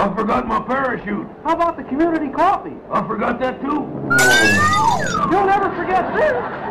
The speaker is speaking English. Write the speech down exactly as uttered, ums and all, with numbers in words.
I forgot my parachute. How about the community coffee? I forgot that too. You'll never forget this.